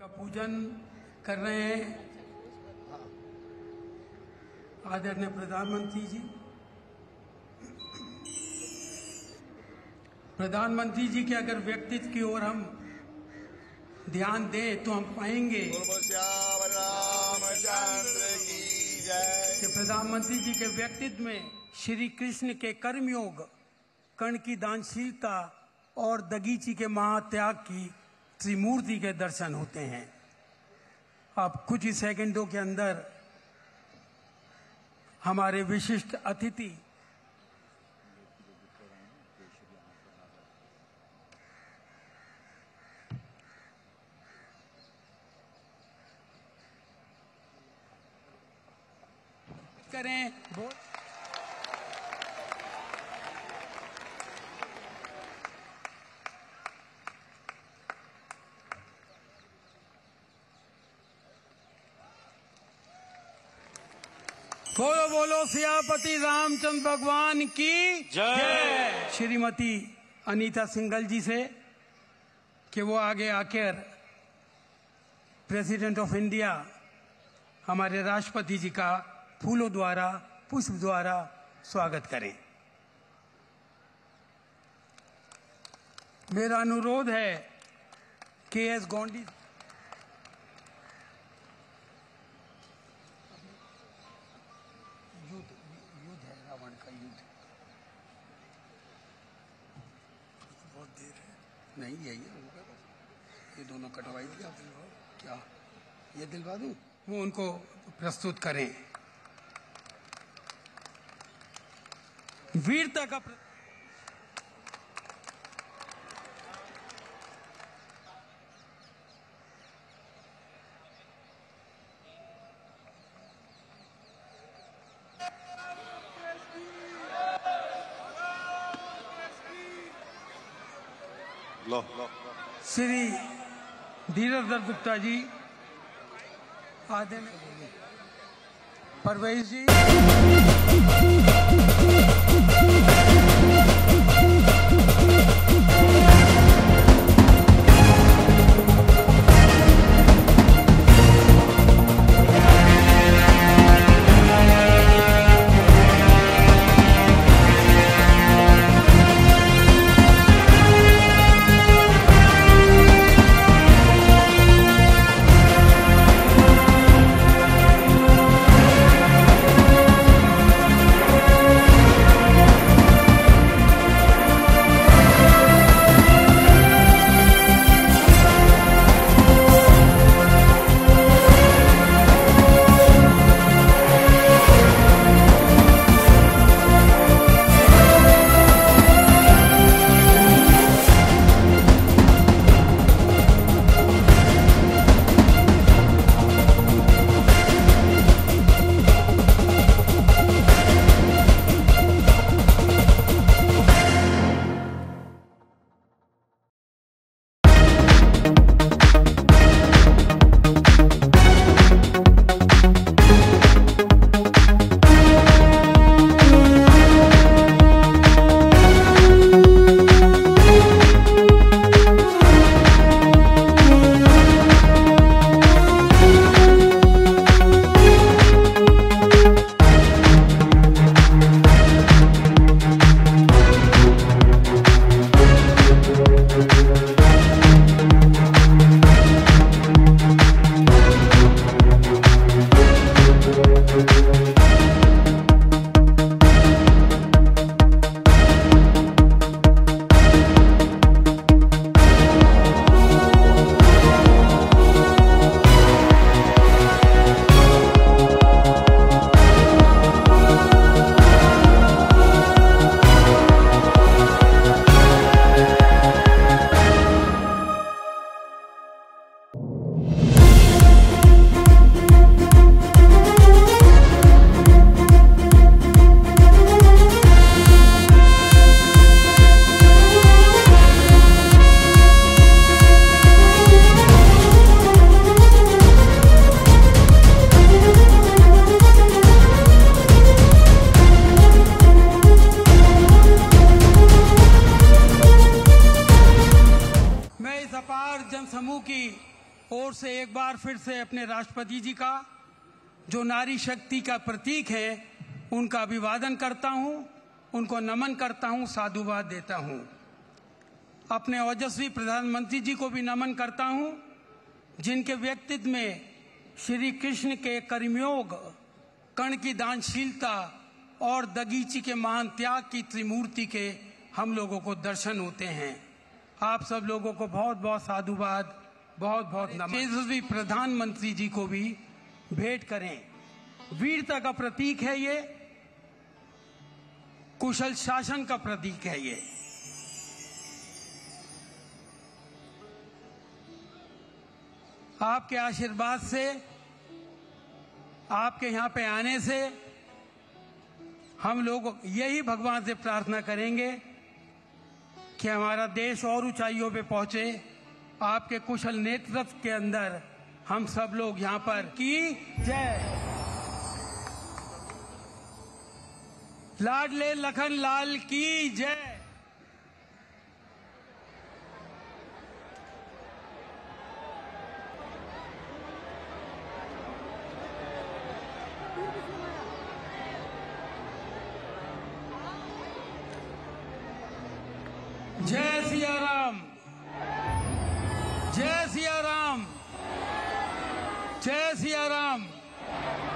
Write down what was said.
का पूजन कर रहे हैं आदरणीय प्रधानमंत्री जी। प्रधानमंत्री जी के अगर व्यक्तित्व की ओर हम ध्यान दें तो हम पाएंगे कि प्रधानमंत्री जी के व्यक्तित्व में श्री कृष्ण के कर्मयोग, कर्ण की दानशीलता और दगीची के महात्याग की त्रिमूर्ति के दर्शन होते हैं। अब कुछ ही सेकंडों के अंदर हमारे विशिष्ट अतिथि करें। बोलो बोलो सियापति रामचंद्र भगवान की जय। श्रीमती अनीता सिंघल जी से कि वो आगे आकर प्रेसिडेंट ऑफ इंडिया हमारे राष्ट्रपति जी का फूलों द्वारा, पुष्प द्वारा स्वागत करें। मेरा अनुरोध है के एस गोंडी युद्ध है, रावण का युद्ध। बहुत देर है, नहीं यही है, ये दोनों कटवाई दिया। क्या ये दिलवा दूं? वो उनको प्रस्तुत करें। वीरता का श्री धीरज दत्त गुप्ता जी, आदरणीय परवेज जी, से एक बार फिर से अपने राष्ट्रपति जी का, जो नारी शक्ति का प्रतीक है, उनका अभिवादन करता हूं, उनको नमन करता हूं, साधुवाद देता हूं। अपने ओजस्वी प्रधानमंत्री जी को भी नमन करता हूं, जिनके व्यक्तित्व में श्री कृष्ण के कर्मयोग, कर्ण की दानशीलता और दगीची के महान त्याग की त्रिमूर्ति के हम लोगों को दर्शन होते हैं। आप सब लोगों को बहुत बहुत साधुवाद, बहुत बहुत नमन। तेजस्वी प्रधानमंत्री जी को भी भेंट करें। वीरता का प्रतीक है ये, कुशल शासन का प्रतीक है ये। आपके आशीर्वाद से, आपके यहाँ पे आने से हम लोग यही भगवान से प्रार्थना करेंगे कि हमारा देश और ऊंचाइयों पे पहुंचे। आपके कुशल नेतृत्व के अंदर हम सब लोग यहाँ पर की जय। लाडले लखन लाल की जय। जय सिया राम, जय सिया राम, जय सिया राम।